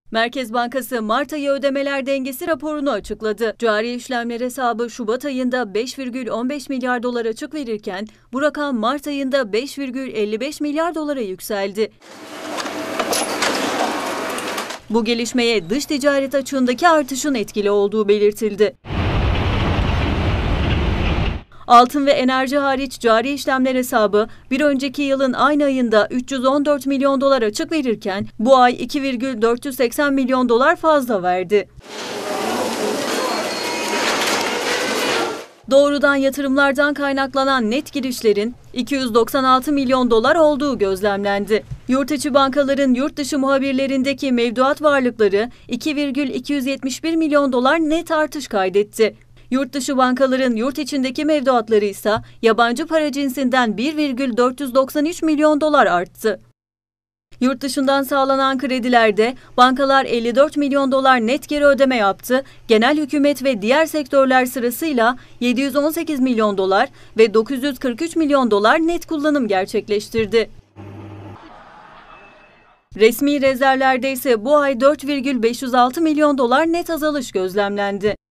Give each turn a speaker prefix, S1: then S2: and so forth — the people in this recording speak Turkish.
S1: Merkez Bankası Mart ayı ödemeler dengesi raporunu açıkladı. Cari işlemler hesabı Şubat ayında 5,15 milyar dolar açık verirken bu rakam Mart ayında 5,55 milyar dolara yükseldi. Bu gelişmeye dış ticaret açığındaki artışın etkili olduğu belirtildi. Altın ve enerji hariç cari işlemler hesabı bir önceki yılın aynı ayında 314 milyon dolar açık verirken bu ay 2,480 milyon dolar fazla verdi. Doğrudan yatırımlardan kaynaklanan net girişlerin 296 milyon dolar olduğu gözlemlendi. Yurtiçi bankaların yurt dışı muhabirlerindeki mevduat varlıkları 2,271 milyon dolar net artış kaydetti. Yurt dışı bankaların yurt içindeki mevduatları ise yabancı para cinsinden 1,493 milyon dolar arttı. Yurt dışından sağlanan kredilerde bankalar 54 milyon dolar net geri ödeme yaptı. Genel hükümet ve diğer sektörler sırasıyla 718 milyon dolar ve 943 milyon dolar net kullanım gerçekleştirdi. Resmi rezervlerde ise bu ay 4,506 milyon dolar net azalış gözlemlendi.